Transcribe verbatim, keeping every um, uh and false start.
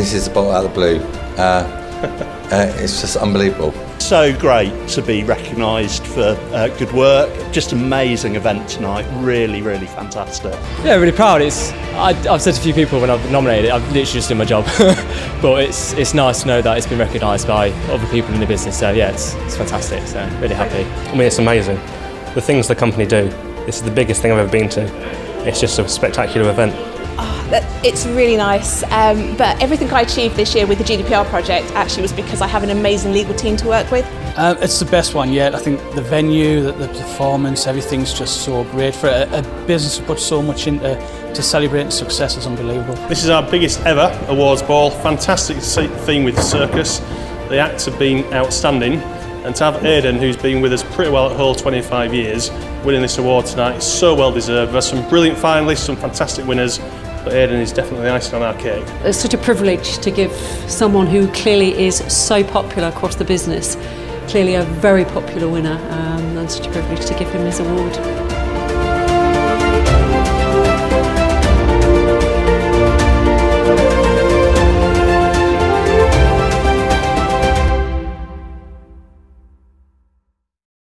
this is the bolt out of the blue. Uh, uh, it's just unbelievable. So great to be recognised for uh, good work. Just amazing event tonight. Really, really fantastic. Yeah, really proud. It's I, I've said to a few people when I've nominated, I've literally just done my job. But it's it's nice to know that it's been recognised by other people in the business. So yeah, it's it's fantastic. So really happy. I mean, it's amazing. The things the company do. This is the biggest thing I've ever been to. It's just a spectacular event. Oh, that, it's really nice, um, but everything I achieved this year with the G D P R project actually was because I have an amazing legal team to work with. Um, it's the best one yet. I think the venue, the, the performance, everything's just so great. For a, a business to put so much into to celebrating success is unbelievable. This is our biggest ever awards ball. Fantastic theme with circus. The acts have been outstanding. And to have Aidan, who's been with us pretty well at Hull twenty-five years, winning this award tonight is so well deserved. There's some brilliant finalists, some fantastic winners, but Aidan is definitely the icing on our cake. It's such a privilege to give someone who clearly is so popular across the business, clearly a very popular winner, um, and such a privilege to give him this award.